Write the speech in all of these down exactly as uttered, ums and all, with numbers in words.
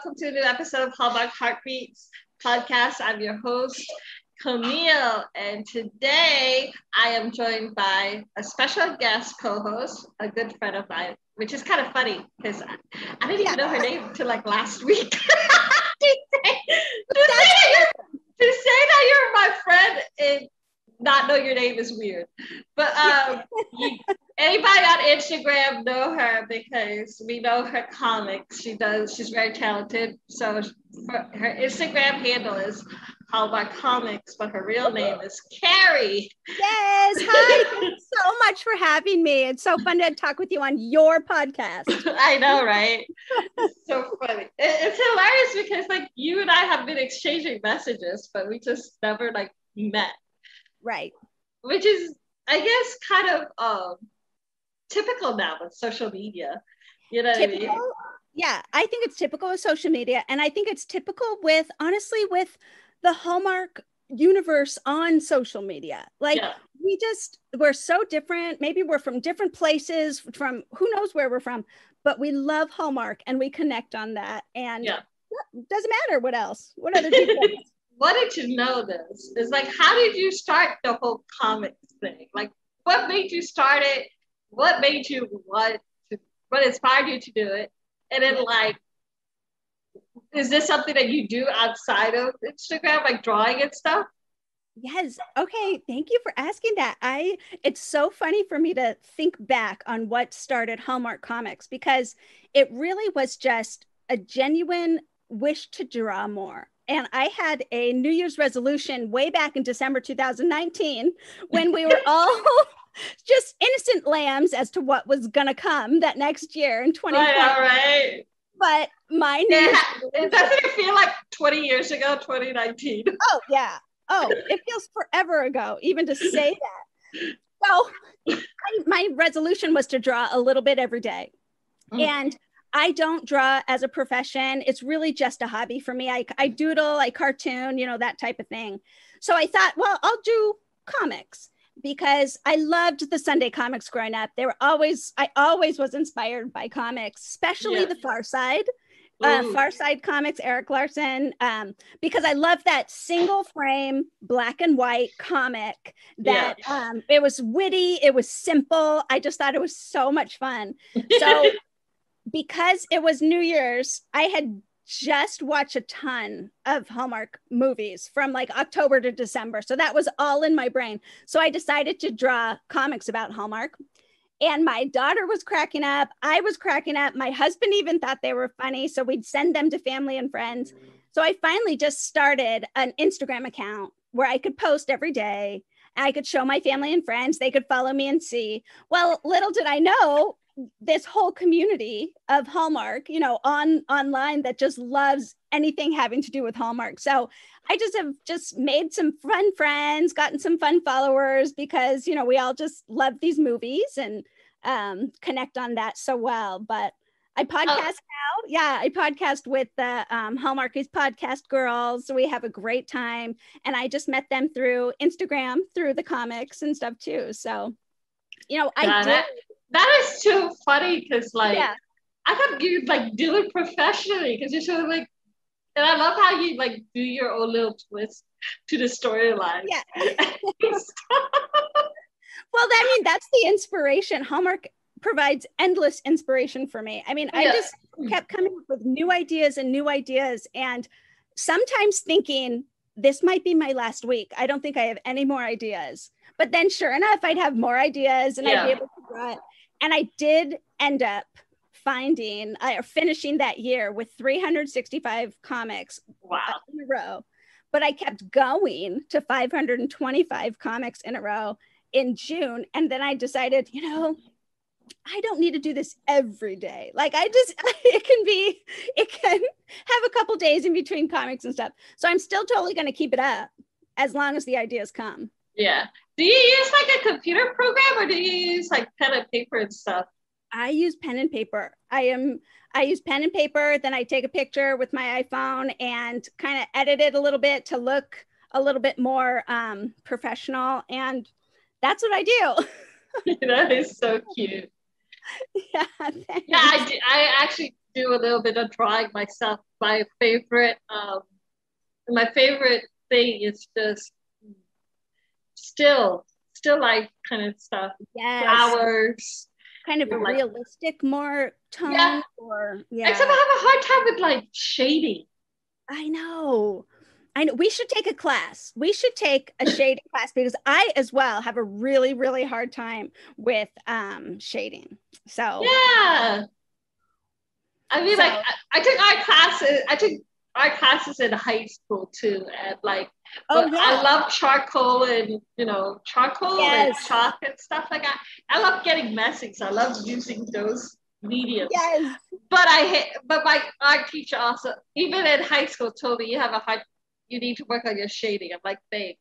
welcome to a new episode of Hallmark Heartbeats podcast. I'm your host, Camille, and today I am joined by a special guest co-host, a good friend of mine, which is kind of funny because I, I didn't even know her name until like last week. to, say, to, say that you're, to say that you're my friend and not know your name is weird. But um, you, anybody on Instagram know her because we know her comics. She does, she's very talented. So her Instagram handle is Hallmark Comics, but her real name is Carrie. Yes, hi. Thanks so much for having me. It's so fun to talk with you on your podcast. I know, right? It's so funny. It, it's hilarious because like you and I have been exchanging messages, but we just never like met. Right. Which is, I guess, kind of um, typical now with social media. You know typical, what I mean? Yeah, I think it's typical with social media. And I think it's typical with, honestly, with the Hallmark universe on social media. Like, yeah. we just, we're so different. Maybe we're from different places, from who knows where we're from, but we love Hallmark and we connect on that. And yeah. it doesn't matter what else, what other people. Wanted to know this is like, how did you start the whole comics thing? Like, what made you start it? What made you want to, what inspired you to do it? And then like, is this something that you do outside of Instagram, like drawing and stuff? Yes. Okay. Thank you for asking that. I, it's so funny for me to think back on what started Hallmark Comics, because it really was just a genuine wish to draw more. And I had a New Year's resolution way back in December two thousand nineteen when we were all just innocent lambs as to what was going to come that next year in twenty twenty. All right. But my New Year's resolution, doesn't it feel like twenty years ago, twenty nineteen? Oh, yeah. Oh, it feels forever ago, even to say that. So I, my resolution was to draw a little bit every day. Mm. And I don't draw as a profession. It's really just a hobby for me. I, I doodle, I cartoon, you know, that type of thing. So I thought, well, I'll do comics because I loved the Sunday comics growing up. They were always, I always was inspired by comics, especially yeah. the Far Side. Uh, Far Side Comics, Erik Larsen, um, because I love that single frame, black and white comic that yeah. um, it was witty, it was simple. I just thought it was so much fun. So because it was New Year's, I had just watched a ton of Hallmark movies from like October to December. So that was all in my brain. So I decided to draw comics about Hallmark. And my daughter was cracking up. I was cracking up. My husband even thought they were funny. So we'd send them to family and friends. So I finally just started an Instagram account where I could post every day. I could show my family and friends. They could follow me and see. Well, little did I know, this whole community of Hallmark, you know, on online that just loves anything having to do with Hallmark. So I just have just made some fun friends, gotten some fun followers because, you know, we all just love these movies and um, connect on that so well. But I podcast oh. now. Yeah, I podcast with the um, Hallmarkies Podcast Girls. So we have a great time. And I just met them through Instagram, through the comics and stuff too. So, you know, I Got did. It. That is too funny because, like, yeah. I thought you like do it professionally because you're sort of like, and I love how you like do your own little twist to the storyline. Yeah. Well, I mean, that's the inspiration. Hallmark provides endless inspiration for me. I mean, I yeah. just kept coming up with new ideas and new ideas, and sometimes thinking this might be my last week. I don't think I have any more ideas. But then, sure enough, I'd have more ideas, and yeah. I'd be able to draw it. And I did end up finding or uh, finishing that year with three hundred sixty-five comics wow. in a row. But I kept going to five hundred twenty-five comics in a row in June. And then I decided, you know, I don't need to do this every day. Like I just, it can be, it can have a couple days in between comics and stuff. So I'm still totally going to keep it up as long as the ideas come. Yeah. Do you use like a computer program or do you use like pen and paper and stuff? I use pen and paper. I am, I use pen and paper. Then I take a picture with my iPhone and kind of edit it a little bit to look a little bit more um, professional. And that's what I do. That is so cute. Yeah. Yeah, I, do, I actually do a little bit of drawing myself. My favorite, um, my favorite thing is just still, still life kind of stuff. Yes. Flowers. Kind of like, realistic, more tone. Yeah. Or yeah. Except I have a hard time with like shading. I know. I know. We should take a class. We should take a shading class because I as well have a really, really hard time with um, shading. So yeah. I mean, so, like I, I took art classes. I took art classes in high school too, and like, oh, but yeah. I love charcoal and you know charcoal yes. and chalk and stuff like that. I love getting messy. So I love using those mediums. Yes. But I hate. But my art teacher also, even in high school, told me you have a hard. You need to work on your shading. I'm like, thanks.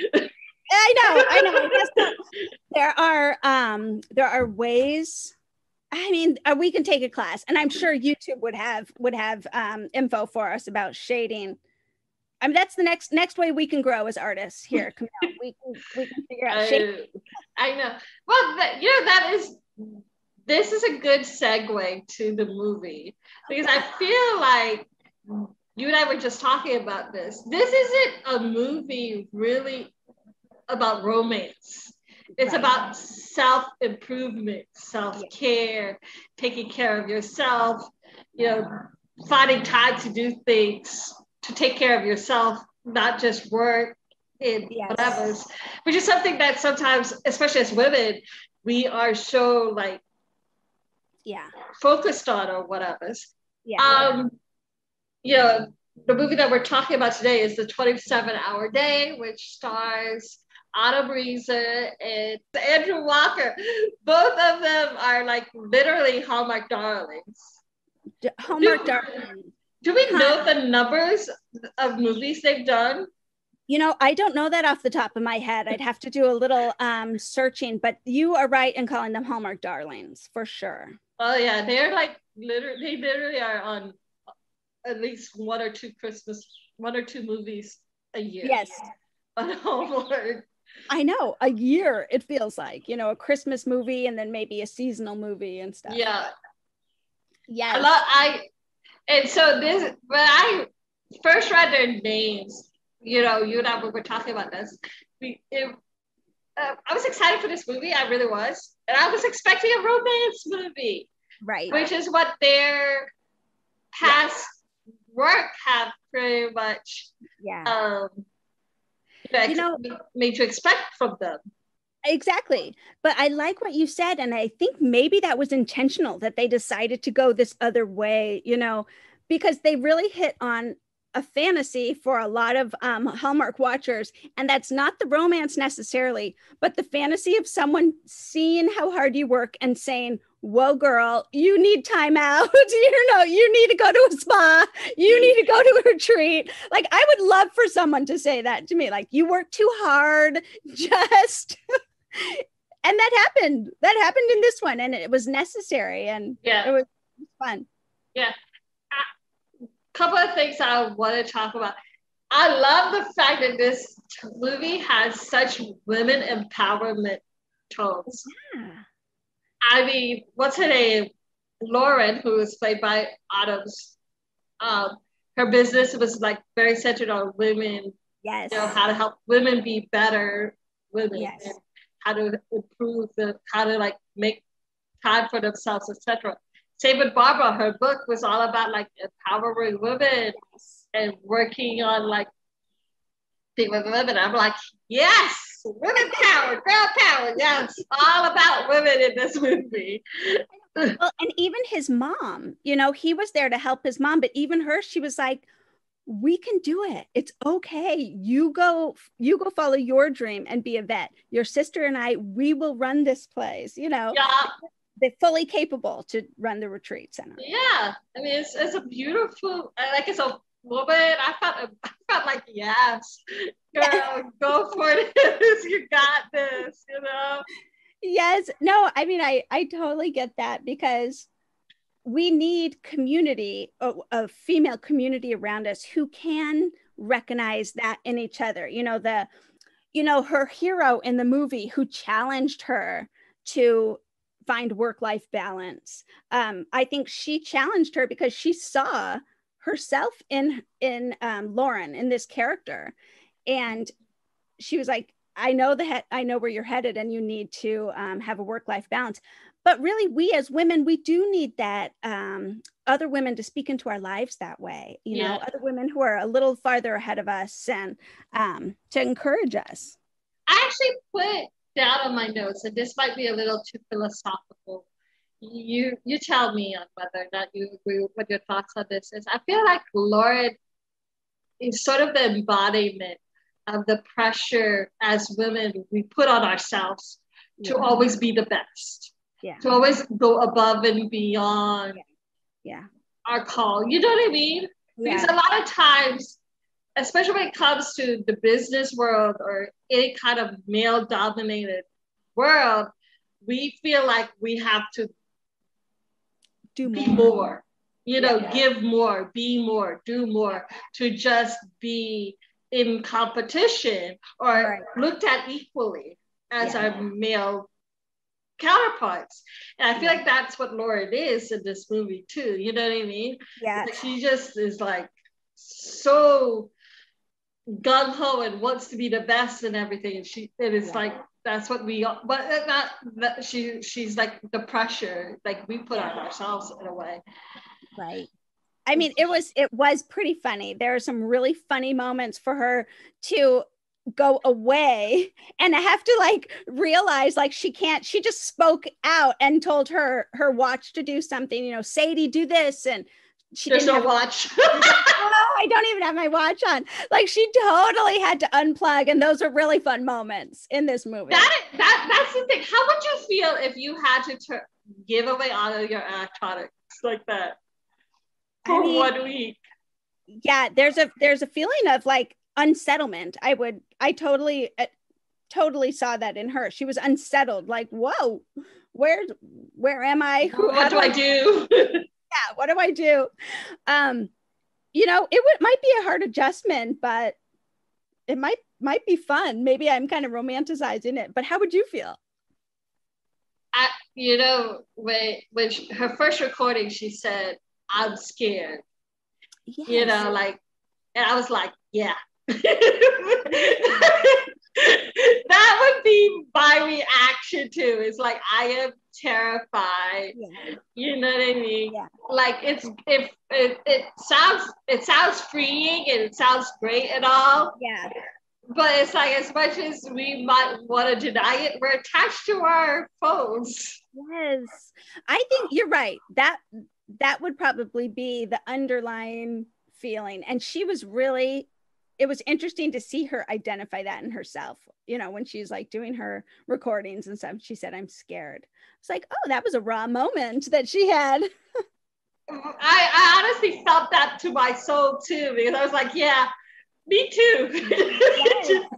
I know. I know. I guess there are um there are ways. I mean, uh, we can take a class, and I'm sure YouTube would have would have um, info for us about shading. I mean, that's the next next way we can grow as artists here. Come on, we can we can figure out shading. I, I know. Well, that, you know, that is this is a good segue to the movie because I feel like you and I were just talking about this. This isn't a movie really about romance. It's right. about self-improvement, self-care, taking care of yourself, you know, finding time to do things, to take care of yourself, not just work and yes. whatever, which is something that sometimes, especially as women, we are so like yeah focused on or whatever. Yeah. Um, you know, the movie that we're talking about today is The twenty-seven hour Day, which stars Autumn Reeser and Andrew Walker. Both of them are like literally Hallmark darlings. D- Hallmark do, darlings. Do we know the numbers of movies they've done? You know, I don't know that off the top of my head. I'd have to do a little um, searching, but you are right in calling them Hallmark darlings for sure. Oh yeah, they're like literally, they literally are on at least one or two Christmas, one or two movies a year. Yes. On Hallmark. I know, a year it feels like, you know, a Christmas movie and then maybe a seasonal movie and stuff. Yeah. Yes. I love, I, and so this, when I first read their names, you know, you and I were talking about this, we, it, uh, I was excited for this movie, I really was. And I was expecting a romance movie. Right. Which is what their past yeah. work have pretty much, yeah. um, you know, made you expect from them. Exactly. But I like what you said. And I think maybe that was intentional that they decided to go this other way, you know, because they really hit on a fantasy for a lot of um, Hallmark watchers. And that's not the romance necessarily, but the fantasy of someone seeing how hard you work and saying, whoa, girl, you need time out. You know, you need to go to a spa. You need to go to a retreat. Like, I would love for someone to say that to me, like, you work too hard, just, and that happened. That happened in this one, and it was necessary, and yeah. it was fun. Yeah. A couple of things I want to talk about. I love the fact that this movie has such women empowerment tones. Yeah. I mean, what's her name? Lauren, who was played by Autumn's, um, her business was like very centered on women. Yes. You know, how to help women be better women. Yes. And how to improve the, how to like make time for themselves, et cetera. Same with Barbara. Her book was all about like empowering women yes. and working on like being with women. I'm like, yes, women power, girl power. Yes, all about women in this movie. Well, and even his mom, you know, he was there to help his mom, but even her, she was like, we can do it. It's okay. You go, you go follow your dream and be a vet. Your sister and I, we will run this place, you know. Yeah. They're fully capable to run the retreat center. Yeah. I mean, it's, it's a beautiful, like it's a woman. I felt, I felt like, yes, girl, go for this. You got this, you know? Yes. No, I mean, I, I totally get that because we need community, a, a female community around us who can recognize that in each other. You know, the, you know, her hero in the movie who challenged her to find work-life balance. Um, I think she challenged her because she saw herself in in um, Lauren, in this character, and she was like, I know the he- I know where you're headed, and you need to um, have a work-life balance. But really, we as women, we do need that um, other women to speak into our lives that way. You Yeah. know, other women who are a little farther ahead of us, and um, to encourage us. I actually put down on my notes, and this might be a little too philosophical. You you tell me on whether or not you agree with what your thoughts on this is. I feel like Lauren is sort of the embodiment of the pressure as women we put on ourselves to Yeah. always be the best, Yeah. to always go above and beyond Yeah. our call. You know what I mean? Because Yeah. a lot of times, especially when it comes to the business world or any kind of male dominated world, we feel like we have to Do be more. more, you know, Yeah. give more, be more, do more, to just be in competition or Right. looked at equally as Yeah. our male counterparts. And I feel Yeah. like that's what Lauren is in this movie too. You know what I mean? Yeah. Like she just is like so gung-ho and wants to be the best and everything. And she it is Yeah. like that's what we but not that she she's like the pressure like we put on ourselves in a way. Right. I mean, it was it was pretty funny. There are some really funny moments for her to go away and I have to like realize like she can't, she just spoke out and told her her watch to do something, you know, Sadie, do this, and she There's didn't no have watch. oh, I don't even have my watch on. Like she totally had to unplug, and those are really fun moments in this movie. That that that's the thing. How would you feel if you had to ter- give away all of your electronics like that for I mean, one week? Yeah, there's a there's a feeling of like unsettlement. I would I totally uh, totally saw that in her. She was unsettled. Like, whoa, where where am I? Who, What do I do? Yeah, what do I do? Um, you know, it would might be a hard adjustment, but it might might be fun. Maybe I'm kind of romanticizing it, but how would you feel? I, you know, when when she, her first recording, she said, "I'm scared." Yes. You know, like, and I was like, yeah. That would be my reaction too. It's like I am terrified. Yeah. You know what I mean? Yeah. Like it's if it, it sounds it sounds freeing and it sounds great and all. Yeah. But it's like as much as we might want to deny it, we're attached to our phones. Yes. I think you're right. That that would probably be the underlying feeling. And she was really, it was interesting to see her identify that in herself. You know, when she's like doing her recordings and stuff, she said, I'm scared. It's like, oh, that was a raw moment that she had. I, I honestly felt that to my soul too, because I was like, yeah, me too. Yes. just,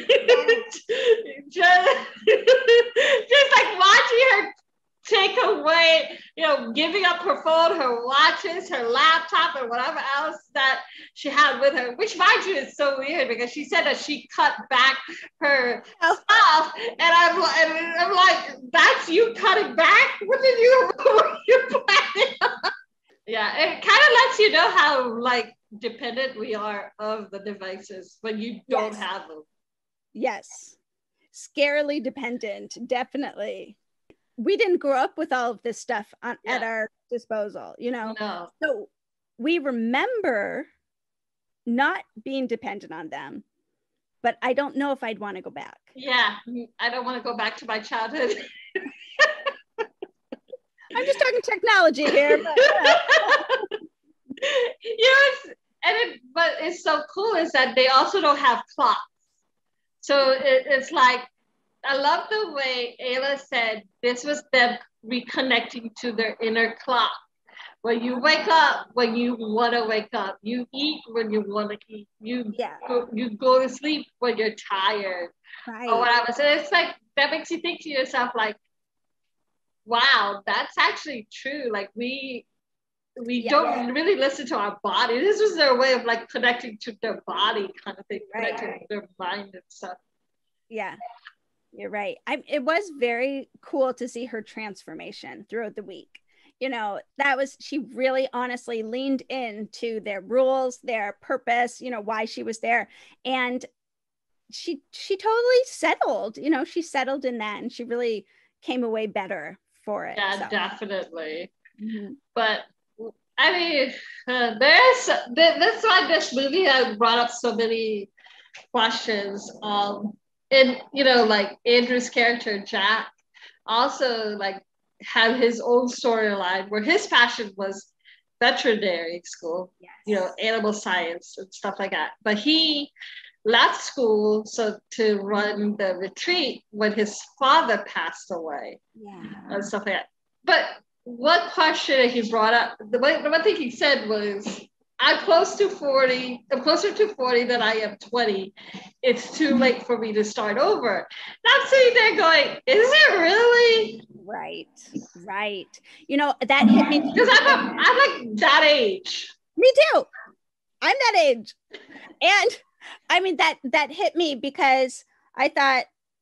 just, just like watching her take away, you know, giving up her phone, her watches, her laptop, and whatever else that she had with her, which mind you is so weird because she said that she cut back her oh. stuff. And I'm, and I'm like, that's you cutting back? What did you, what were you planning on? Yeah, it kind of lets you know how like dependent we are of the devices when you don't yes. have them. Yes, scarily dependent, definitely. We didn't grow up with all of this stuff on, yeah. at our disposal, you know? No. So we remember not being dependent on them, but I don't know if I'd want to go back. Yeah, I don't want to go back to my childhood. I'm just talking technology here, but yeah. You know, and it, but it's so cool is that they also don't have clocks. So it, it's like, I love the way Ayla said this was them reconnecting to their inner clock. When you wake up, when you want to wake up, you eat when you want to eat, you yeah. go, you go to sleep when you're tired, right. or whatever. So it's like that makes you think to yourself, like, wow, that's actually true. Like we we yeah, don't yeah. really listen to our body. This was their way of like connecting to their body, kind of thing, right. connecting to their mind and stuff. Yeah. You're right. I, it was very cool to see her transformation throughout the week. You know, that was, she really honestly leaned into their rules, their purpose, you know, why she was there. And she, she totally settled, you know, she settled in that and she really came away better for it. Yeah, so. definitely. Mm-hmm. But I mean, uh, there's, that's why this movie has brought up so many questions. Um, and, you know, like Andrew's character, Jack, also like had his own storyline where his passion was veterinary school, yes. you know, animal science and stuff like that. But he left school so to run the retreat when his father passed away, yeah, and stuff like that. But one question he brought up, the one, the one thing he said was, I'm close to forty, I'm closer to forty than I am twenty. It's too late for me to start over. And I'm sitting there going, is it really? Right, right. You know, that hit me. Because I'm, a, I'm like that age. Me too. I'm that age. And I mean, that, that hit me because I thought,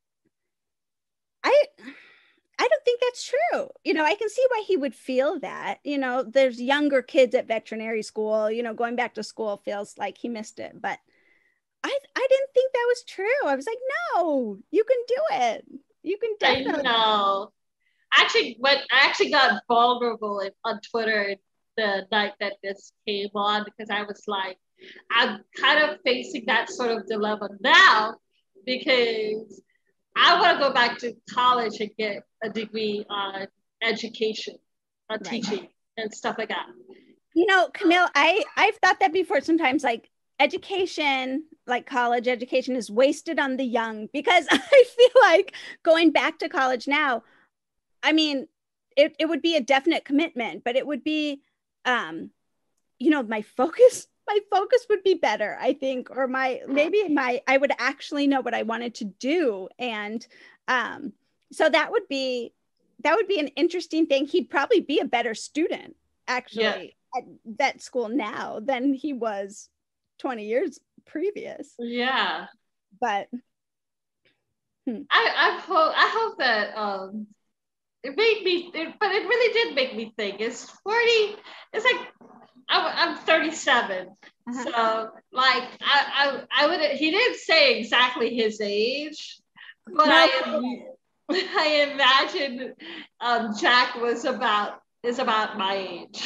I... I don't think that's true. You know, I can see why he would feel that. You know, there's younger kids at veterinary school, you know, going back to school feels like he missed it. But I I didn't think that was true. I was like, no, you can do it. You can definitely. I know. Actually, when I actually got vulnerable on Twitter the night that this came on, because I was like, I'm kind of facing that sort of dilemma now because I want to go back to college and get a degree on education, on right. teaching and stuff like that. You know, Camille, I, I've thought that before sometimes, like education, like college education is wasted on the young, because I feel like going back to college now, I mean, it, it would be a definite commitment, but it would be, um, you know, my focus my focus would be better, I think, or my, maybe my, I would actually know what I wanted to do. And um, so that would be, that would be an interesting thing. He'd probably be a better student actually yeah. at that school now than he was twenty years previous. Yeah. But hmm. I, I hope, I hope that, um, it made me, it, but it really did make me think. It's forty, it's like, I'm, I'm thirty-seven. Uh-huh. So like, I, I, I would, he didn't say exactly his age, but no. I, I imagine um, Jack was about, is about my age.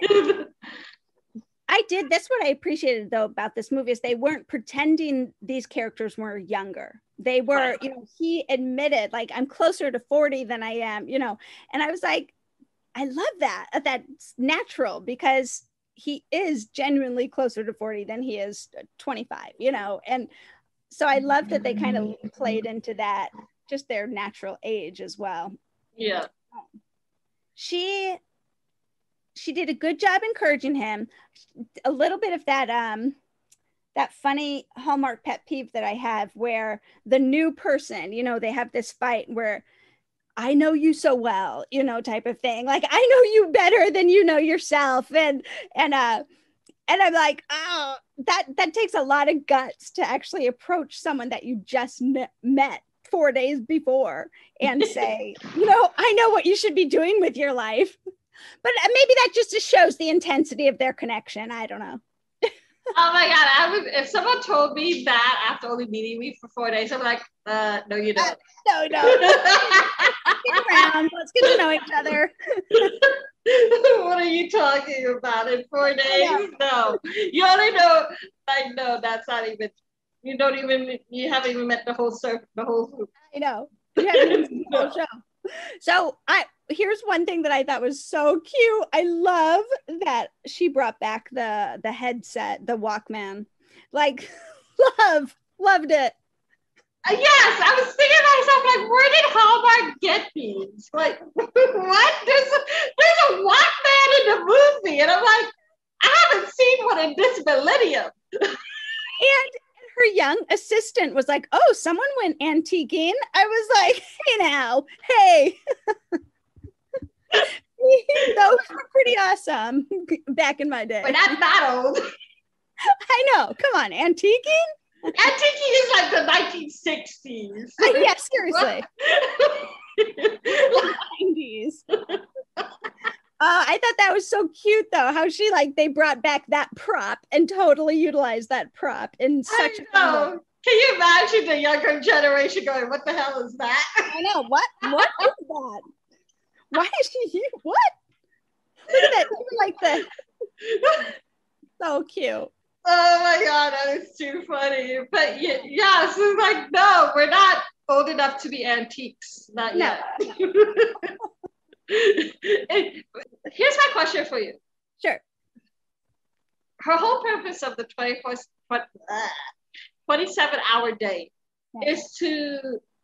I did, that's what I appreciated though about this movie is they weren't pretending these characters were younger. They were, right. you know, he admitted like, I'm closer to forty than I am, you know, and I was like, I love that. That's natural because he is genuinely closer to forty than he is twenty-five, you know? And so I love that they kind of played into that, just their natural age as well. Yeah. She, she did a good job encouraging him. A little bit of that, um, that funny Hallmark pet peeve that I have where the new person, you know, they have this fight where I know you so well, you know, type of thing. Like, I know you better than you know yourself. And, and, uh, and I'm like, oh, that, that takes a lot of guts to actually approach someone that you just met four days before and say, you know, I know what you should be doing with your life. But maybe that just shows the intensity of their connection. I don't know. Oh my God, I would, if someone told me that after only meeting me for four days, I'm like, uh, no, you don't. Uh, no, no. Get around. Let's get to know each other. What are you talking about in four days? No, you only know, like, no, that's not even, you don't even, you haven't even met the whole circle, the whole group. I know. You haven't even seen the whole show. So I, here's one thing that I thought was so cute. I love that she brought back the the headset, the Walkman. Like, love, loved it. Uh, yes, I was thinking to myself, like, where did Hallmark get these? Like, what? There's a, there's a Walkman in the movie, and I'm like, I haven't seen one in this millennium. And her young assistant was like, oh, someone went antiquing. I was like, hey now, hey. Those were pretty awesome back in my day. But not that old. I know. Come on, antiquing? Antiquing is like the nineteen sixties. Yeah, seriously. nineties. Uh, I thought that was so cute, though, how she, like, they brought back that prop and totally utilized that prop in such I know. a Can you imagine the younger generation going, what the hell is that? I know. What? What is that? Why is she, what? Look at that. Like the, so cute. Oh my God, that is too funny. But yeah, yeah, so it's like, no, we're not old enough to be antiques. Not No. yet. It, here's my question for you. Sure. Her whole purpose of the twenty-four, twenty-seven hour day Yeah. is to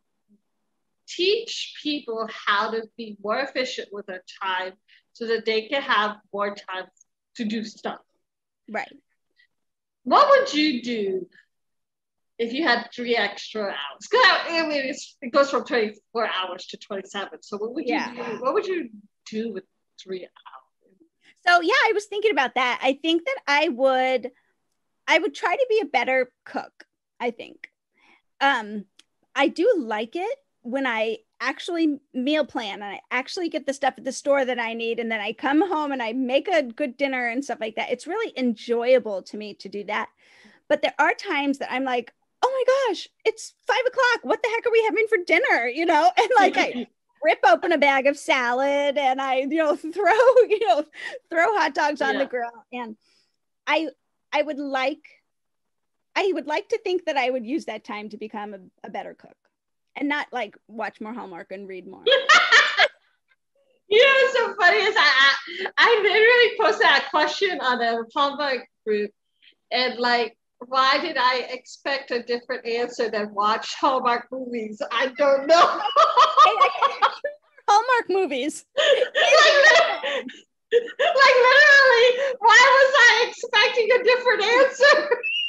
teach people how to be more efficient with their time so that they can have more time to do stuff. Right. What would you do if you had three extra hours? Because I mean, it's, it goes from twenty-four hours to twenty-seven. So what would you Yeah. do? What would you do with three hours? So yeah, I was thinking about that. I think that I would, I would try to be a better cook. I think, um, I do like it when I actually meal plan and I actually get the stuff at the store that I need, and then I come home and I make a good dinner and stuff like that. It's really enjoyable to me to do that. But there are times that I'm like, oh my gosh, it's five o'clock. What the heck are we having for dinner? You know, and like I rip open a bag of salad and I, you know, throw, you know, throw hot dogs on Yeah. the grill. And I, I would like, I would like to think that I would use that time to become a, a better cook and not like watch more Hallmark and read more. You know what's so funny is I, I, I literally posted that question on the Hallmark group, and like, why did I expect a different answer than watch Hallmark movies? I don't know. Hallmark movies. like, like literally, why was I expecting a different answer?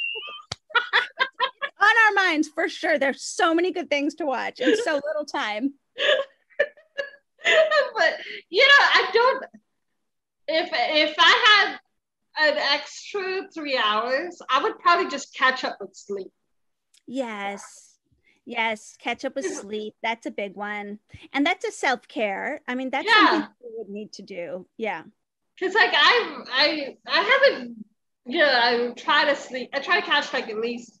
On our minds, for sure. There's so many good things to watch and so little time. But you know, I don't. If if I had an extra three hours, I would probably just catch up with sleep. Yes. Yes. Catch up with sleep. That's a big one. And that's a self-care. I mean, that's Yeah. something you would need to do. Yeah. Cause like I I I haven't. Yeah, I try to sleep. I try to catch like at least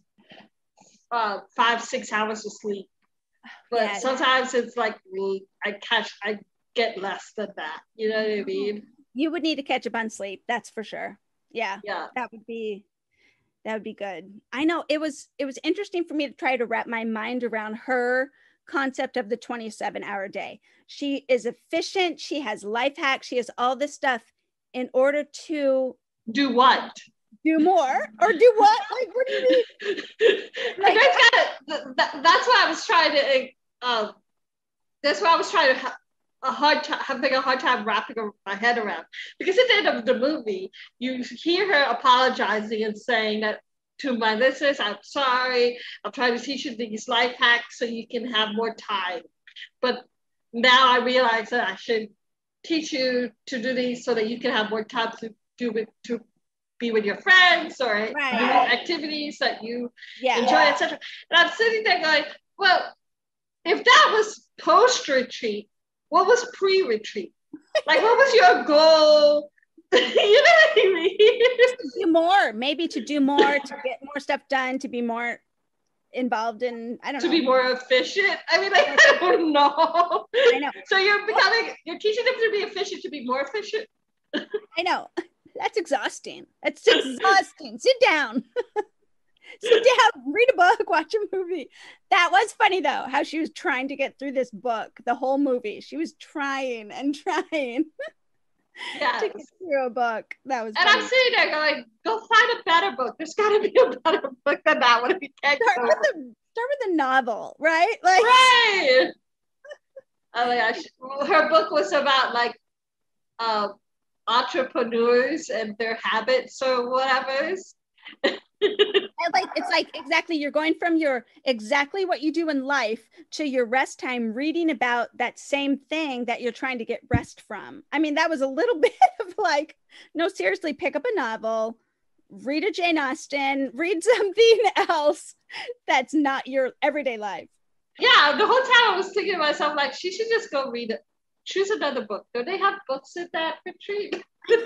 uh, five six hours of sleep. But Yes. sometimes it's like me. I catch. I get less than that. You know what I mean? You would need to catch up on sleep. That's for sure. Yeah. Yeah. That would be that would be good. I know it was it was interesting for me to try to wrap my mind around her concept of the twenty-seven hour day. She is efficient, she has life hacks, she has all this stuff in order to Do what? do more or do what? Like, what do you mean? Like, I gotta, that, that's what I was trying to. Um, that's what I was trying to ha- a hard time having a hard time wrapping my head around, because at the end of the movie, you hear her apologizing and saying that to my listeners, "I'm sorry. I'm trying to teach you these life hacks so you can have more time." But now I realize that I should teach you to do these so that you can have more time to do with to be with your friends or Right. do activities that you Yeah. enjoy, et cetera. And I'm sitting there going, well, if that was post-retreat, what was pre-retreat? Like, what was your goal? You know what I mean? Do more, maybe to do more, to get more stuff done, to be more involved in, I don't To know. be more efficient. I mean, like, I don't know. I know. So you're becoming, you're teaching them to be efficient, to be more efficient. I know. That's exhausting. That's exhausting. Sit down. Sit down, read a book, watch a movie. That was funny though, how she was trying to get through this book, the whole movie. She was trying and trying Yeah. to get through a book. That was And funny. I'm sitting there going, go find a better book. There's got to be a better book than that one if you can't Start go. with the start with the novel, right? Like Right. Oh my gosh. Her book was about like uh, entrepreneurs and their habits or whatever. And like it's like exactly you're going from your exactly what you do in life to your rest time reading about that same thing that you're trying to get rest from. I mean, that was a little bit of like, no, seriously, pick up a novel, read a Jane Austen, read something else that's not your everyday life. Yeah, the whole time I was thinking to myself, like, she should just go read it. Choose another book. Do they have books in that retreat?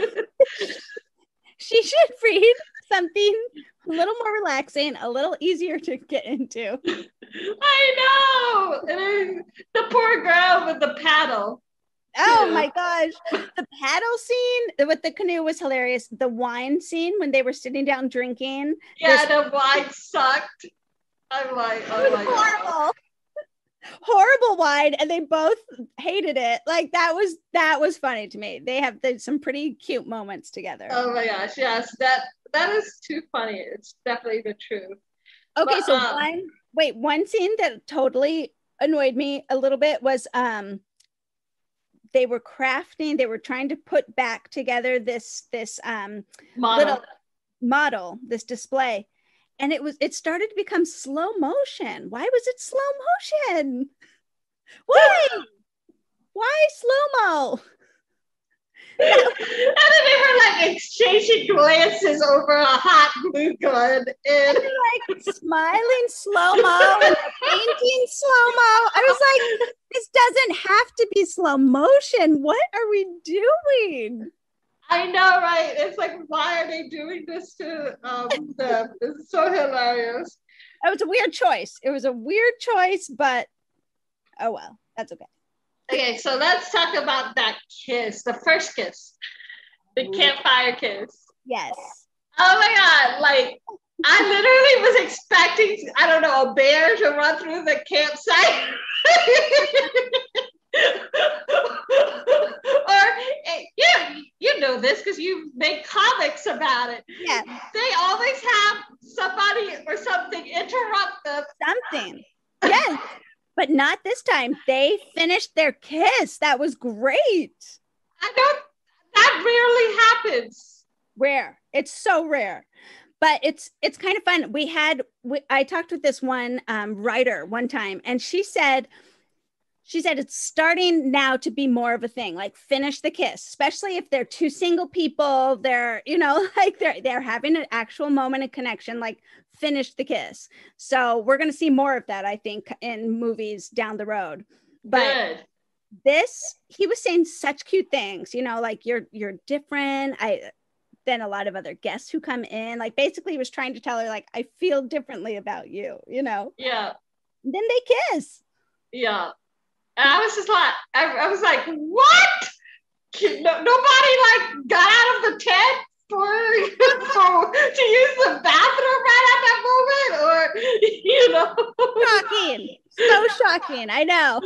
She should read something a little more relaxing, a little easier to get into. I know. And then the poor girl with the paddle. Oh too. my gosh. The paddle scene with the canoe was hilarious. The wine scene when they were sitting down drinking. Yeah, this- the wine sucked. I'm like, oh it was my God. horrible. Horrible wine, and they both hated it. Like that was that was funny to me. They have there's some pretty cute moments together. Oh my gosh, yes, that that is too funny. It's definitely the truth. Okay, But, so um, one wait, one scene that totally annoyed me a little bit was um they were crafting, they were trying to put back together this this um Model. little model, this display. And it was it started to become slow motion. Why was it slow motion? Why? Why slow-mo? And then they were like exchanging glances over a hot glue gun and Like smiling slow-mo and painting slow-mo. I was like, this doesn't have to be slow motion. What are we doing? I know, right? It's like, why are they doing this to um, them? It's so hilarious. It was a weird choice. It was a weird choice, but oh well, that's okay. Okay, so let's talk about that kiss, the first kiss, the campfire kiss. Yes. Oh my God, like, I literally was expecting, I don't know, a bear to run through the campsite. Or, yeah, you know this because you make comics about it. Yeah. They always have somebody or something interrupt them. Something. Yes. But not this time. They finished their kiss. That was great. I don't, that rarely happens. Rare. It's so rare. But it's it's kind of fun. We had we, I talked with this one um, writer one time, and she said she said it's starting now to be more of a thing. Like finish the kiss, especially if they're two single people. They're you know like they're they're having an actual moment of connection. Like finish the kiss. So we're gonna see more of that, I think, in movies down the road. But Good. this he was saying such cute things. You know, like you're you're different. I. Than a lot of other guests who come in. Like basically he was trying to tell her, like, I feel differently about you, you know? Yeah. And then they kiss. Yeah. And I was just like, I, I was like, what? No, nobody like got out of the tent for, for to use the bathroom right at that moment, or you know, Shocking. So shocking. I know.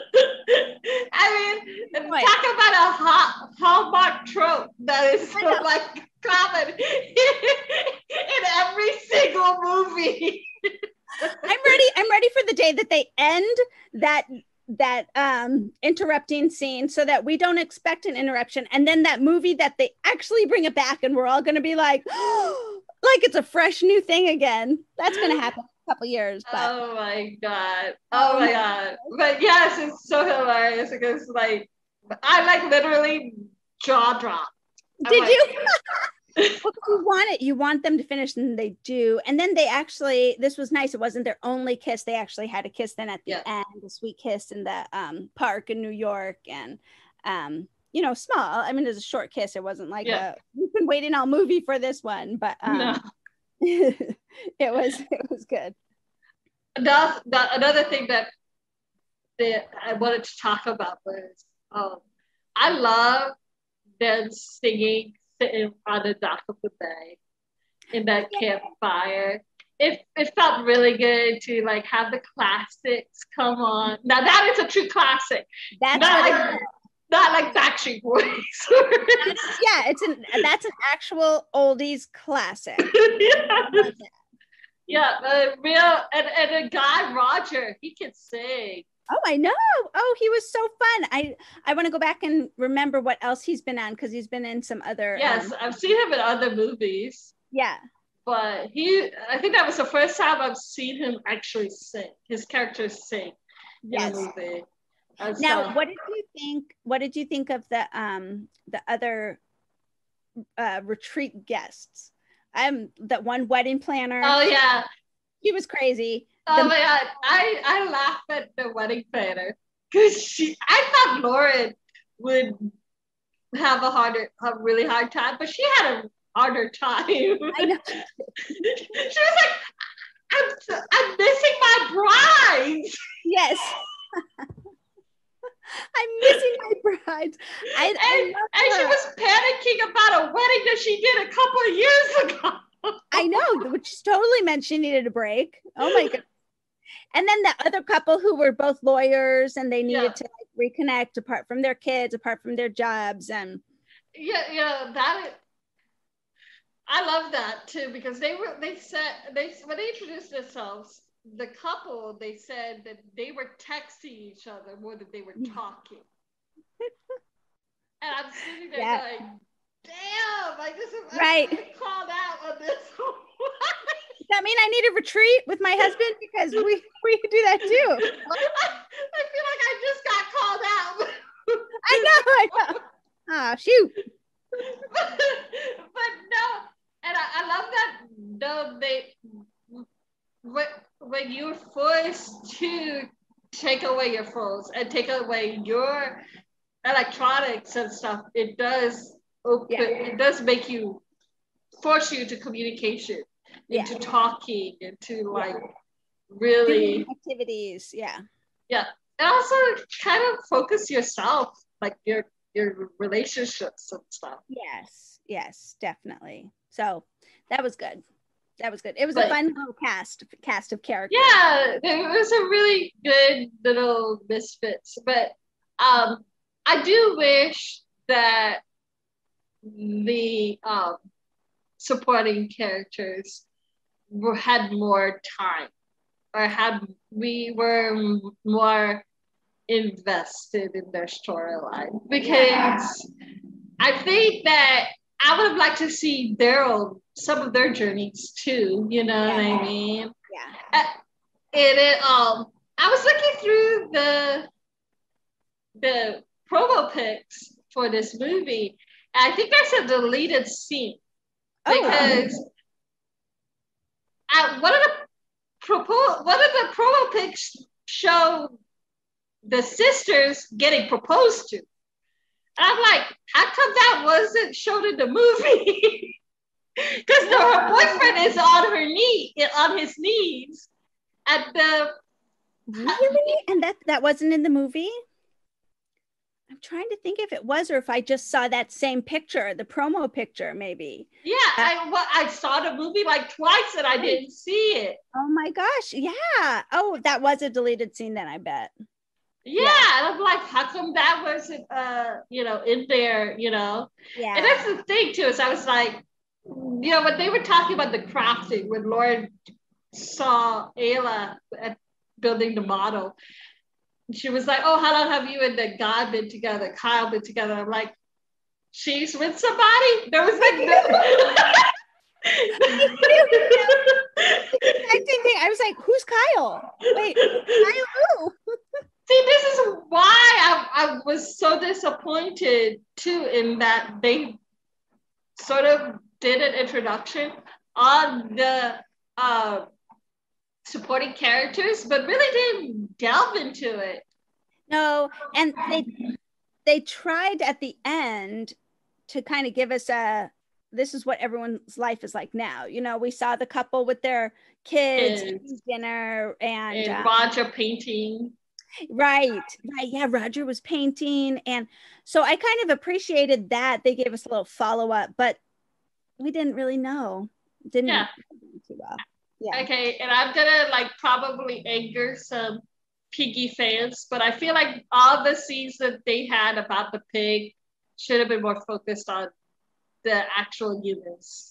I mean, Right. talk about a hot hallmark trope that is so like common in every single movie. I'm ready. I'm ready for the day that they end that that um interrupting scene so that we don't expect an interruption, and then that movie that they actually bring it back and we're all going to be like like it's a fresh new thing again. That's going to happen in a couple years. But Oh my God. Oh my God. But yes, it's so hilarious because like I like literally jaw dropped. I'm did like, you well, you want it you want them to finish, and they do. And then they actually, this was nice, it wasn't their only kiss. They actually had a kiss then at the Yeah. end, a sweet kiss in the um park in New York. And um you know, small, I mean, it was a short kiss. It wasn't like Yeah. a we've been waiting all movie for this one, but um No. it was it was good. Another, another thing that, that I wanted to talk about was um, I love them singing sitting on the dock of the bay in that campfire. It, it felt really good to like have the classics come on. Now that is a true classic. That's Not what like, it, not like Backstreet Boys. that's, yeah, it's an that's an actual oldies classic. Yeah. Yeah, uh, real and, and a guy Roger, he can sing. Oh, I know. Oh, he was so fun. I I want to go back and remember what else he's been on, because he's been in some other. Yes, um, I've seen him in other movies, yeah. but he, I think that was the first time I've seen him actually sing. His character sing in Yes. a movie. And Now, so- what did you think? What did you think of the um the other uh, retreat guests? I'm that one wedding planner. Oh yeah. She was crazy. Oh The- my God. I, I laugh at the wedding planner because she, I thought Lauren would have a harder, a really hard time, but she had a harder time. I know. She was like, I'm, I'm missing my brides. Yes. I'm missing my brides. I, and I and she was panicking about a wedding that she did a couple of years ago. I know, which totally meant she needed a break. Oh my God. And then the other couple who were both lawyers and they needed Yeah. to like, reconnect apart from their kids, apart from their jobs. And yeah, yeah, that I love that too, because they were they said they when they introduced themselves, the couple, they said that they were texting each other more than they were talking. And I'm sitting there Yeah. going, damn, like this is Right. I'm called out on this. Does that mean I need a retreat with my husband? Because we, we do that too. I, I feel like I just got called out. I know, I know. Ah, shoot. but, but no, and I, I love that no, they when, when you're forced to take away your phones and take away your electronics and stuff, it does open, Yeah. it does make you force you to communication, Yeah. into talking, into like Yeah. really Doing activities. Yeah. yeah, and also kind of focus yourself, like your your relationships and stuff. Yes. Yes, definitely. So that was good. That was good. It was But- a fun little cast cast of characters. Yeah, it was a really good little misfits, but um, I do wish that the um, supporting characters were, had more time, or had we were more invested in their storyline, because I think that I would have liked to see Daryl, some of their journeys too, you know Yeah. what I mean? Yeah. Uh, and it, um, I was looking through the the promo pics for this movie, and I think there's a deleted scene Oh. because at one of the propo- one of the promo pics show the sisters getting proposed to. And I'm like, how come that wasn't shown in the movie? Because her boyfriend is on her knee, on his knees at the. Really? And that that wasn't in the movie? I'm trying to think if it was or if I just saw that same picture, the promo picture, maybe. Yeah, I well, I saw the movie like twice and I didn't see it. Oh my gosh. Yeah. Oh, that was a deleted scene then, I bet. Yeah, Yeah. and I'm like, how come that wasn't, uh, you know, in there, you know? Yeah. And that's the thing too, is I was like, you know, when they were talking about the crafting, when Lauren saw Ayla at building the model, she was like, oh, how long have you and the guy been together, Kyle been together? I'm like, she's with somebody? There was like no. Acting thing. I was like, who's Kyle? Wait, Kyle who? See, this is why I, I was so disappointed too, in that they sort of did an introduction on the uh, supporting characters, but really didn't delve into it. No, and they they tried at the end to kind of give us a this is what everyone's life is like now. You know, we saw the couple with their kids, Kids. eating dinner, and, And um, Roger painting. right, right, yeah. Roger was painting, and so I kind of appreciated that they gave us a little follow up, but we didn't really know. Didn't Yeah. too well. Yeah. Okay, and I'm gonna like probably anger some piggy fans, but I feel like all the scenes that they had about the pig should have been more focused on the actual humans.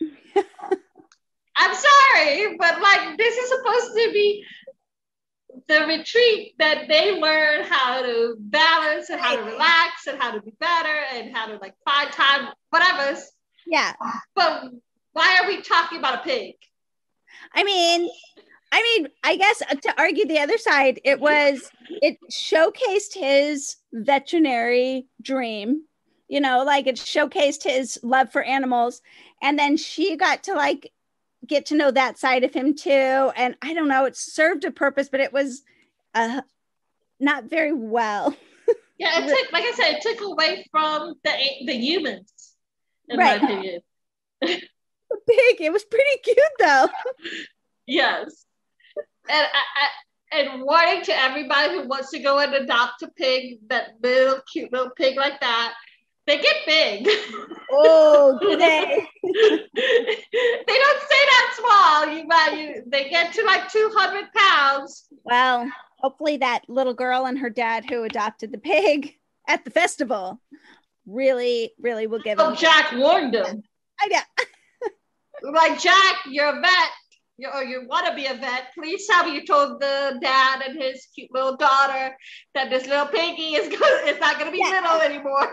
I'm sorry, but like this is supposed to be the retreat that they learn how to balance and how to relax and how to be better and how to like find time, whatever. Yeah. But why are we talking about a pig? I mean, I mean, I guess uh, to argue the other side, it was it showcased his veterinary dream you know, like it showcased his love for animals. And then she got to like get to know that side of him too. And I don't know, it served a purpose, but it was uh, not very well. Yeah, it took, like I said, it took away from the the humans, in right. my opinion. Big, it was pretty cute though. Yes. And I, I and warning to everybody who wants to go and adopt a pig, that little cute little pig like that, they get big. Oh, do they? They don't stay that small. You, you they get to like two hundred pounds. Well, hopefully that little girl and her dad who adopted the pig at the festival really, really will give oh, them. Jack warned them. I know. Like, Jack, you're a vet. You, or you want to be a vet, please tell me you told the dad and his cute little daughter that this little piggy is good. It's not going to be yeah. little anymore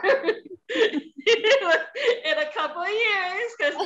in a couple of years, because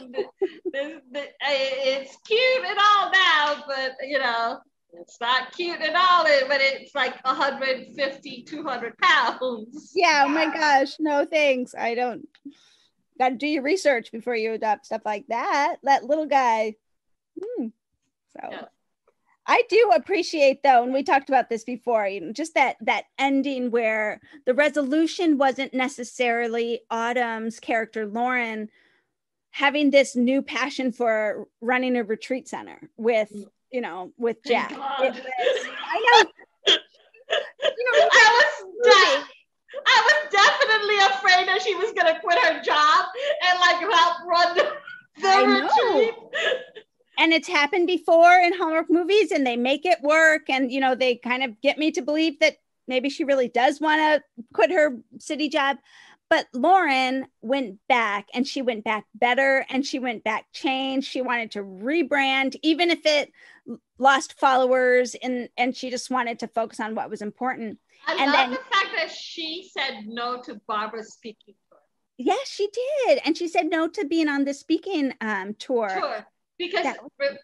it's cute and all now, but you know, it's not cute at all, but it's like one hundred fifty, two hundred pounds. Yeah, oh my gosh, no thanks. I don't, got to do your research before you adopt stuff like that. That little guy. Hmm. So yeah. I do appreciate though, and we talked about this before, you know, just that that ending where the resolution wasn't necessarily Autumn's character, Lauren, having this new passion for running a retreat center with, you know, with Jack. It was, I know. You know, I was de- I was definitely afraid that she was gonna quit her job and like help run the, the retreat. And it's happened before in Hallmark movies, and they make it work. And, you know, they kind of get me to believe that maybe she really does want to quit her city job. But Lauren went back, and she went back better, and she went back changed. She wanted to rebrand, even if it lost followers, and, and she just wanted to focus on what was important. I and love then, the fact that she said no to Barbara speaking tour. Yes, she did. And she said no to being on the speaking um, tour. Sure. Because that, the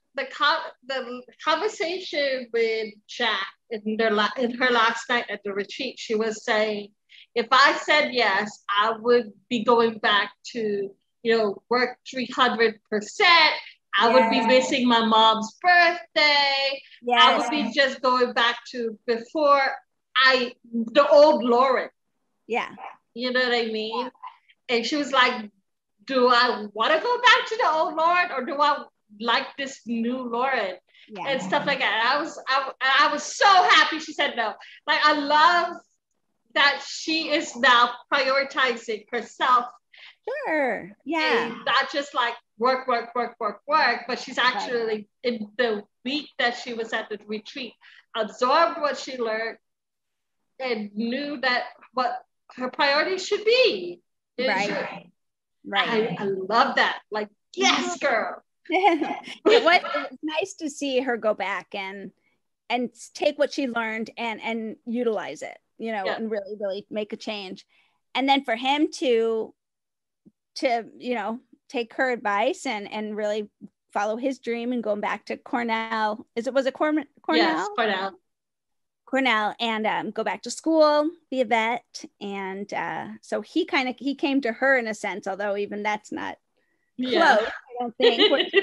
the conversation with Jack in their in her last night at the retreat, she was saying, if I said yes, I would be going back to, you know, work three hundred percent. I yes. would be missing my mom's birthday. Yes. I would be just going back to before I the old Lauren. Yeah. You know what I mean? Yeah. And she was like, do I want to go back to the old Lauren, or do I like this new Lauren? Yeah. And stuff like that. And I was I, I was so happy she said no. Like, I love that she is now prioritizing herself. Sure. Yeah. And not just like work, work, work, work, work, but she's actually right. in the week that she was at the retreat, absorbed what she learned and knew that what her priorities should be. Right. Should. Right. I, I love that. Like, yes, girl. it, was, it was nice to see her go back and and take what she learned and and utilize it, you know, yeah. and really, really make a change. And then for him to to, you know, take her advice and and really follow his dream and going back to Cornell. Is it was it Corn- Cornell? Yes, Cornell. Cornell and um, go back to school, be a vet. And uh, so he kind of, he came to her in a sense, although even that's not yeah. close, I don't think.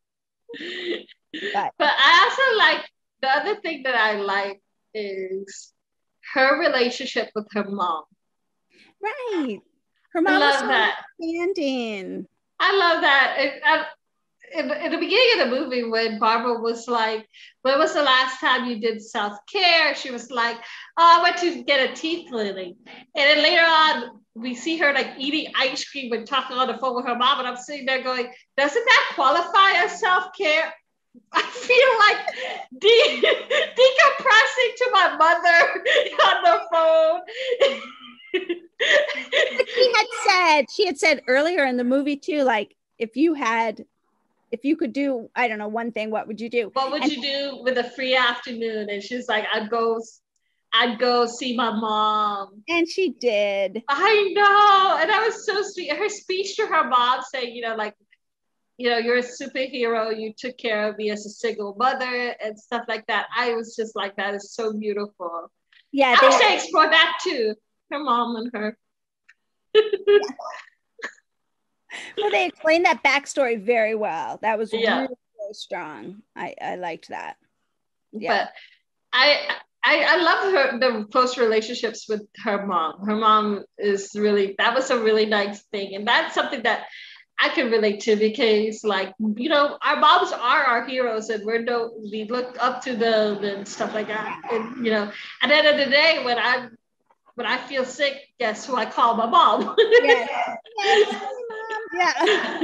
but. but I also like, the other thing that I like is her relationship with her mom. Right. Her mom I love was so that. understanding. I love that. It, I, In, in the beginning of the movie, when Barbara was like, when was the last time you did self-care? She was like, oh, I went to get a teeth cleaning. And then later on, we see her like eating ice cream and talking on the phone with her mom. And I'm sitting there going, doesn't that qualify as self-care? I feel like de- decompressing to my mother on the phone. She had said, she had said earlier in the movie too, like, if you had if you could do, I don't know, one thing, what would you do? What would and, you do with a free afternoon? And she's like, I'd go, I'd go see my mom. And she did. I know. And that was so sweet. Her speech to her mom saying, you know, like, you know, you're a superhero. You took care of me as a single mother and stuff like that. I was just like, that is so beautiful. Yeah. I wish I explored that too. Her mom and her. Well, they explained that backstory very well. That was Yeah. really, really strong. I, I liked that. Yeah. But I, I I love her the close relationships with her mom. Her mom is really that was a really nice thing, and that's something that I can relate to because, like, you know, our moms are our heroes, and we're no we look up to them and stuff like that. And you know, at the end of the day, when I when I feel sick, guess who I call? My mom. Yes. Yes. Mom. Yeah.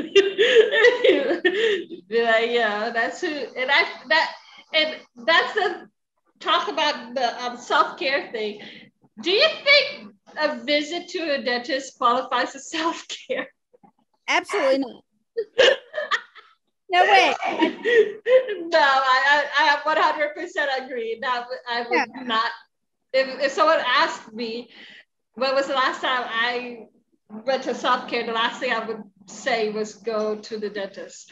Yeah, yeah, that's who, and I that and that's the talk about the um, self-care thing. Do you think a visit to a dentist qualifies as self-care? Absolutely not. No way. No, I, I, I one hundred percent agree. That I would Yeah. not. If, if someone asked me, when was the last time I went to self-care, the last thing I would say was go to the dentist.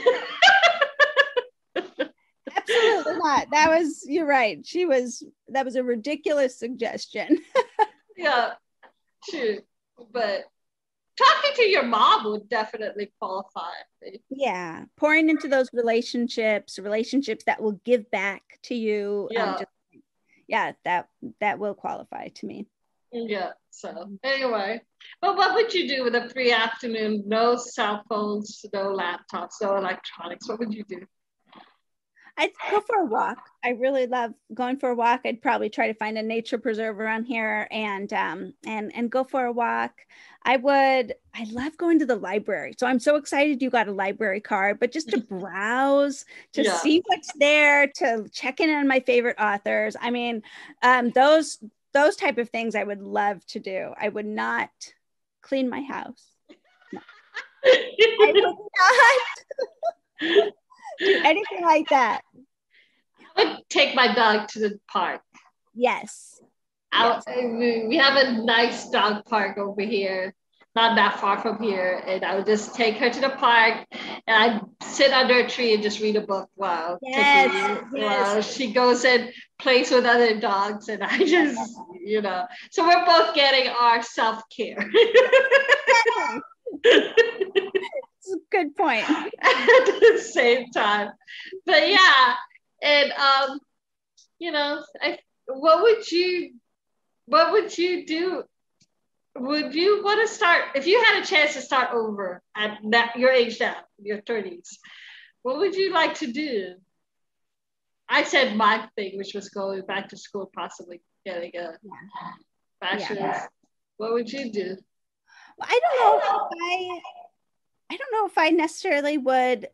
Absolutely not. That was, you're right. She was, that was a ridiculous suggestion. Yeah, true. But talking to your mom would definitely qualify. Yeah. Pouring into those relationships, relationships that will give back to you. Yeah. Um, just, yeah, that, that will qualify to me. Yeah. So anyway, but what would you do with a free afternoon? No cell phones, no laptops, no electronics. What would you do? I'd go for a walk. I really love going for a walk. I'd probably try to find a nature preserve around here and um and and go for a walk. I would I love going to the library. So I'm so excited you got a library card, but just to browse, to Yeah. see what's there, to check in on my favorite authors. I mean, um those those type of things I would love to do. I would not clean my house. No. I would not do anything like that. I would take my dog to the park. Yes. I, yes. We have a nice dog park over here, not that far from here. And I would just take her to the park and I'd sit under a tree and just read a book while, yes, taking, yes. while she goes and plays with other dogs. And I just, you know, so we're both getting our self-care. That's a good point. At the same time. But yeah, and um, you know, I, what would you what would you do? Would you want to start if you had a chance to start over at that your age now, your thirties? What would you like to do? I said my thing, which was going back to school, possibly getting a yeah. bachelor's. Yeah. What would you do? Well, I don't know if I I don't know if I necessarily would,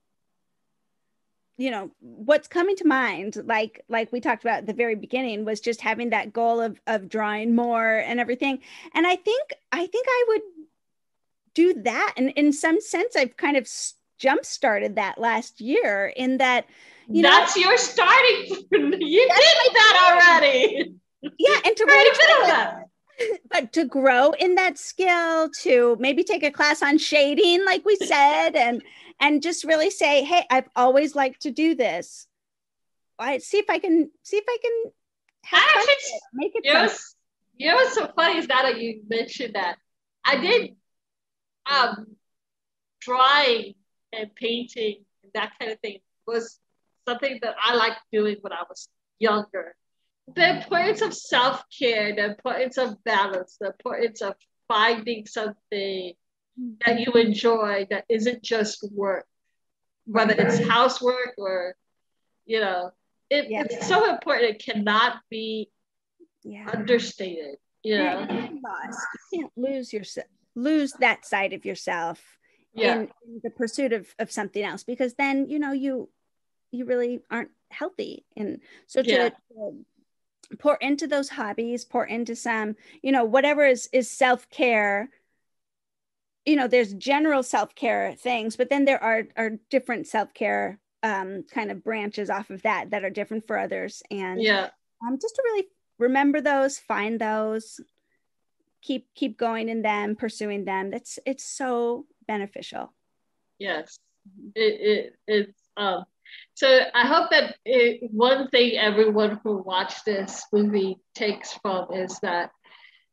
you know, what's coming to mind, like like we talked about at the very beginning, was just having that goal of of drawing more and everything. And I think I think I would do that. And in some sense, I've kind of jump started that last year in that, you know, that's your starting. You did that already. Yeah, and to really that. But to grow in that skill, to maybe take a class on shading, like we said, and and just really say, hey, I've always liked to do this. I see if I can see if I can have I fun actually, it, make it you know, you know what's so funny is now that you mentioned that. I did um drawing and painting and that kind of thing was something that I liked doing when I was younger. The importance of self-care, the importance of balance, the importance of finding something that you enjoy that isn't just work, whether it's housework or, you know, it, yeah. it's so important. It cannot be yeah. understated. You know, you can't lose yourself, lose that side of yourself yeah. in, in the pursuit of, of something else, because then, you know, you you really aren't healthy. And so to, yeah. to pour into those hobbies, pour into some, you know, whatever is is self-care. You know, there's general self-care things, but then there are are different self-care um, kind of branches off of that that are different for others. And yeah, um, just to really remember those, find those, keep keep going in them, pursuing them. That's it's so beneficial. Yes, it, it it's um. So I hope that it, one thing everyone who watched this movie takes from is that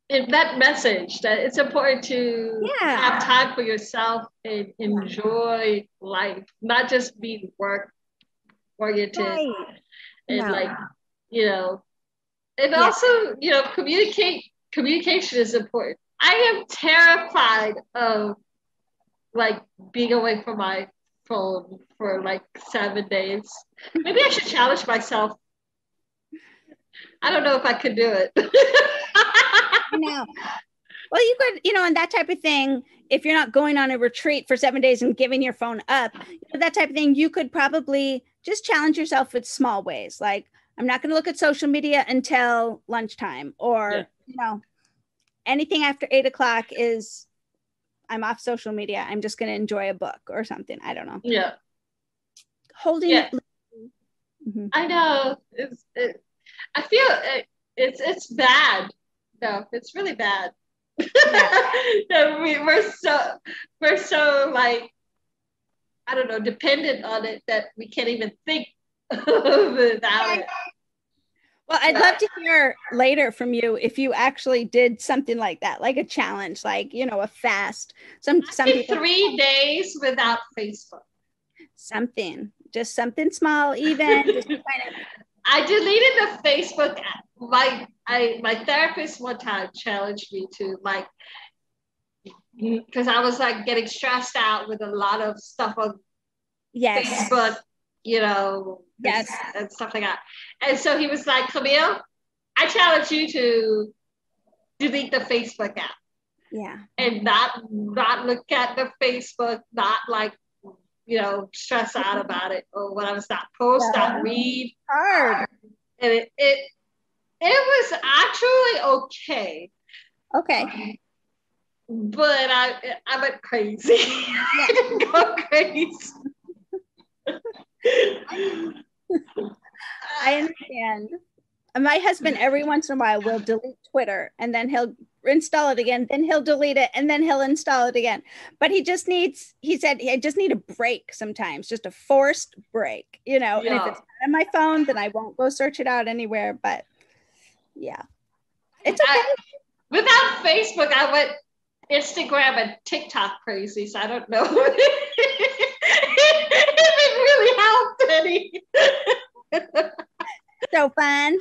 it, that message that it's important to Yeah. have time for yourself and enjoy life, not just be work oriented Right. and No. like, you know, and Yeah. also, you know, communicate. Communication is important. I am terrified of like being away from my phone for like seven days. Maybe I should challenge myself. I don't know if I could do it. I know. Well, you could, you know, and that type of thing, if you're not going on a retreat for seven days and giving your phone up, you know, that type of thing, you could probably just challenge yourself with small ways. Like, I'm not going to look at social media until lunchtime, or, yeah. you know, anything after eight o'clock is, I'm off social media. I'm just going to enjoy a book or something. I don't know. Yeah. Holding yeah. it. Mm-hmm. I know. It's, it, I feel it, it's, it's bad. No, it's really bad. Yeah. we, we're so we're so like, I don't know, dependent on it that we can't even think without it. Well, I'd love to hear later from you if you actually did something like that, like a challenge, like, you know, a fast. Some I some did people three days without Facebook. Something, just something small, even. Just kind of... I deleted the Facebook app. My I my therapist one time challenged me to like, because I was like getting stressed out with a lot of stuff on yes. Facebook, you know, yes, and stuff like that. And so he was like, Camille, I challenge you to delete the Facebook app. Yeah. And not not look at the Facebook, not like, you know, stress out about it or whatever. Not post, yeah. not read. Hard. And it it it was actually okay. Okay. But I I went crazy. Yeah. I didn't go crazy. I understand. My husband every once in a while will delete Twitter and then he'll install it again, then he'll delete it and then he'll install it again. But he just needs, he said, I just need a break sometimes, just a forced break, you know. Yeah. And if it's not on my phone, then I won't go search it out anywhere. But yeah, it's okay. I, without Facebook, I went Instagram and TikTok crazy, so I don't know if it really helped any. So fun.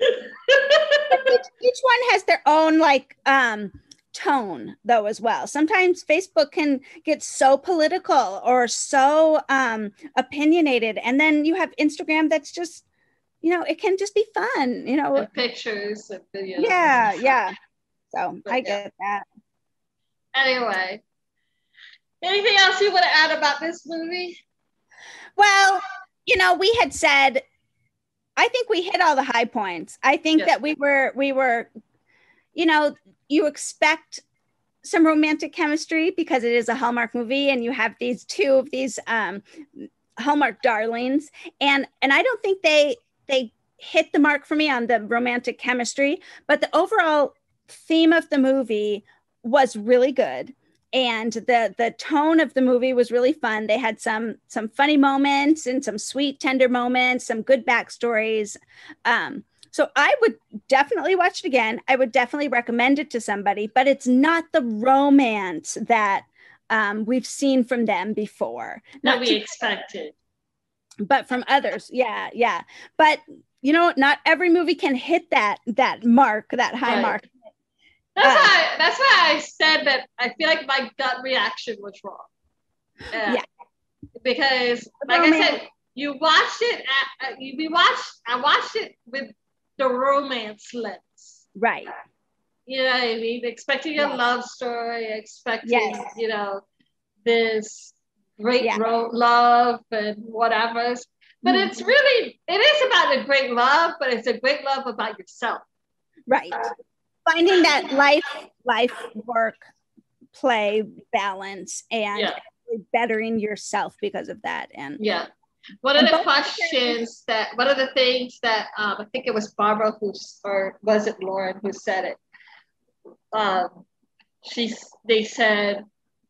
each, each one has their own like um tone though as well. Sometimes Facebook can get so political or so um opinionated, and then you have Instagram that's just, you know, it can just be fun, you know, and pictures and videos. Yeah, and yeah. So but, I get yeah. that. Anyway, anything else you want to add about this movie? Well, you know, we had said, I think we hit all the high points. I think yeah. that we were, we were, you know, you expect some romantic chemistry because it is a Hallmark movie and you have these two of these um, Hallmark darlings. And, and I don't think they, they hit the mark for me on the romantic chemistry, but the overall theme of the movie was really good. And the the tone of the movie was really fun. They had some some funny moments and some sweet, tender moments, some good backstories. Um, so I would definitely watch it again. I would definitely recommend it to somebody, but it's not the romance that um, we've seen from them before. Not we expected. But from others. Yeah, yeah. But, you know, not every movie can hit that that mark, that high right. mark. That's uh, why. That's why I said that. I feel like my gut reaction was wrong. Uh, yeah. Because, like romance. I said, you watched it. At, uh, we watched. I watched it with the romance lens. Right. You know what I mean? Expecting a yes. love story. Expecting, yes. you know, this great yeah. ro- love and whatever. But mm-hmm. it's really. It is about a great love, but it's a great love about yourself. Right. Finding that life, life, work, play balance, and yeah. bettering yourself because of that. And yeah, one of the questions that, one of the things that um, I think it was Barbara who, or was it Lauren who said it? Um, she's. They said,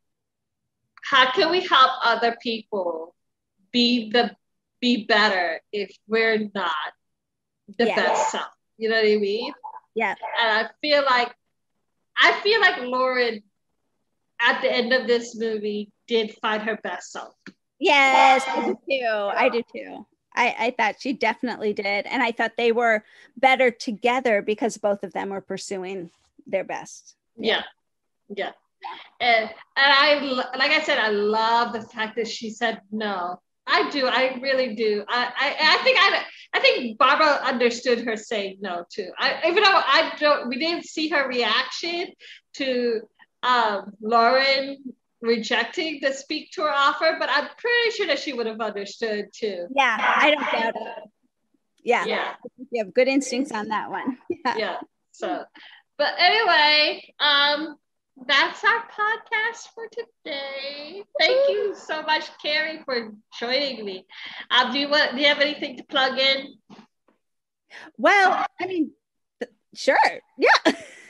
"How can we help other people be the be better if we're not the yeah. best self?" You know what I mean? Yeah. And I feel like I feel like Lauren at the end of this movie did find her best self. Yes, I do too. I do too. I, I thought she definitely did. And I thought they were better together because both of them were pursuing their best. Yeah. Yeah. And, and I, like I said, I love the fact that she said no. I do. I really do. I, I, I think I, I think Barbara understood her saying no too. I, even though I don't, we didn't see her reaction to um, Lauren rejecting the speak tour offer, but I'm pretty sure that she would have understood too. Yeah, I don't doubt it. Yeah, yeah, you have good instincts on that one. Yeah. yeah. So, but anyway, um, that's our podcast for today. Thank you so much, Carrie, for joining me. Um, do you want? Do you have anything to plug in? Well, I mean, sure, yeah.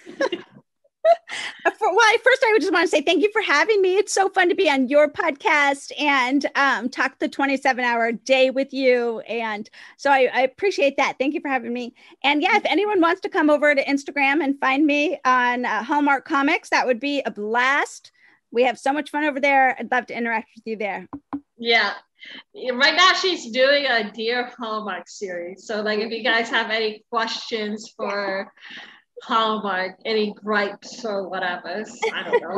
For, well, I, first, I would just want to say thank you for having me. It's so fun to be on your podcast and um, talk the twenty-seven hour day with you. And so I, I appreciate that. Thank you for having me. And yeah, if anyone wants to come over to Instagram and find me on uh, Hallmark Comics, that would be a blast. We have so much fun over there. I'd love to interact with you there. Yeah. Right now, she's doing a Dear Hallmark series. So, like, if you guys have any questions for Hallmark, any gripes or whatever, I don't know.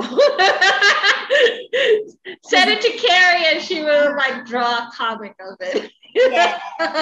Send it to Carrie and she will like draw a comic of it. Yeah.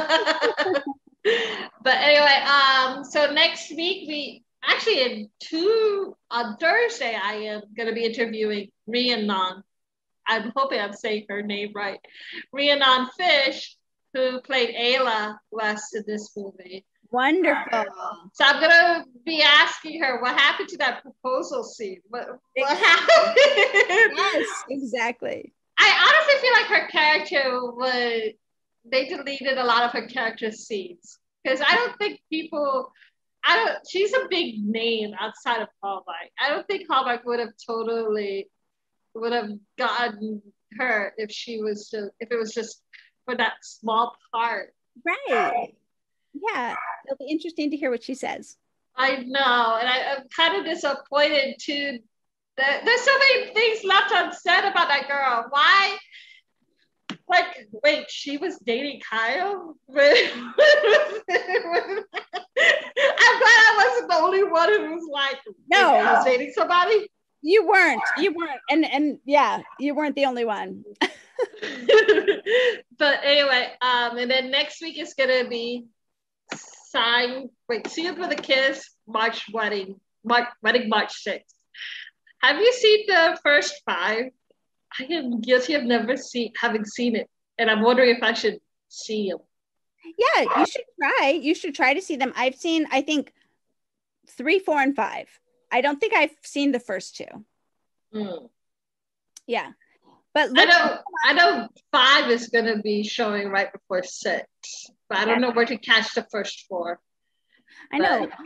But anyway, um, so next week we actually in two on Thursday I am gonna be interviewing Rhiannon. I'm hoping I'm saying her name right. Rhiannon Fish, who played Ayla West in this movie. Wonderful. So I'm gonna be asking her what happened to that proposal scene. What, what happened? Yes, exactly. I honestly feel like her character was, they deleted a lot of her character scenes because I don't think people, I don't. She's a big name outside of Hallmark. I don't think Hallmark would have totally would have gotten her if she was just, if it was just for that small part. Right. Yeah, it'll be interesting to hear what she says. I know, and I, I'm kind of disappointed too. That there's so many things left unsaid about that girl. Why? Like, wait, she was dating Kyle? I'm glad I wasn't the only one who was like, no, I was dating somebody. You weren't. You weren't. And and yeah, you weren't the only one. But anyway, um, and then next week is gonna be Sign, wait, Sealed with a Kiss, March Wedding, March Wedding March sixth. Have you seen the first five? I am guilty of never see having seen it, and I'm wondering if I should see them. Yeah, you should try. You should try to see them. I've seen, I think, three, four, and five. I don't think I've seen the first two. Mm. Yeah, but look, I know I know five is going to be showing right before six, but I don't know where to catch the first four. I know. But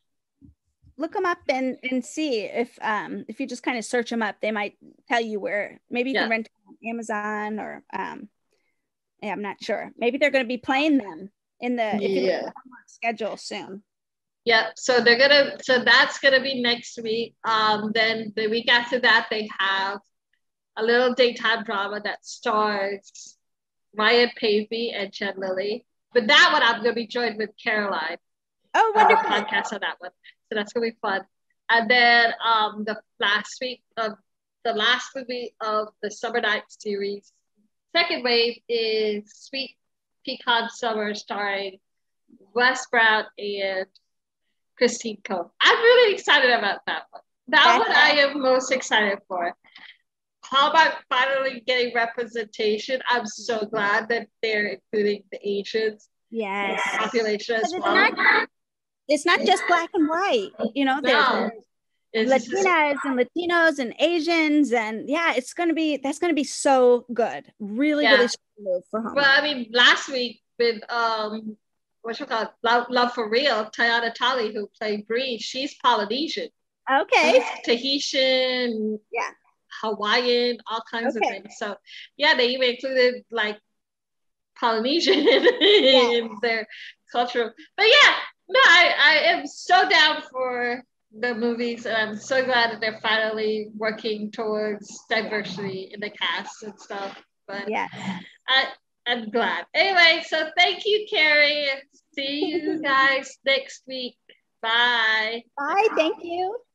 look them up and and see if um if you just kind of search them up, they might tell you where. Maybe you yeah. can rent on Amazon or um. Yeah, I'm not sure. Maybe they're going to be playing them in the yeah. schedule soon. Yeah, so they're gonna. So that's gonna be next week. Um, then the week after that, they have a little daytime drama that stars Ryan Pavey and Jen Lilly. But that one, I'm gonna be joined with Caroline. Oh, wonderful! Podcast on that one. So that's gonna be fun. And then um, the last week of the last movie of the Summer Night series, second wave, is Sweet Pecan Summer, starring Wes Brown and Christine Koh. I'm really excited about that one. That That's one I am most excited for. How about finally getting representation? I'm so glad that they're including the Asians yes. population as it's well. Not, it's not just black and white, you know, no. there's Latinas and Latinos and Asians, and yeah, it's gonna be that's gonna be so good. Really, yeah. really good for home. Well, I mean, last week with um what you call it, Love, Love for Real, Tayana Tali, who played Bree, she's Polynesian. Okay. She's Tahitian, yeah, Hawaiian, all kinds okay. of things. So yeah, they even included like Polynesian yeah. in their culture. But yeah, no, I, I am so down for the movies, and I'm so glad that they're finally working towards diversity in the cast and stuff. But yeah, I, I'm glad. Anyway, so thank you, Carrie. See you guys next week. Bye. Bye. Thank you.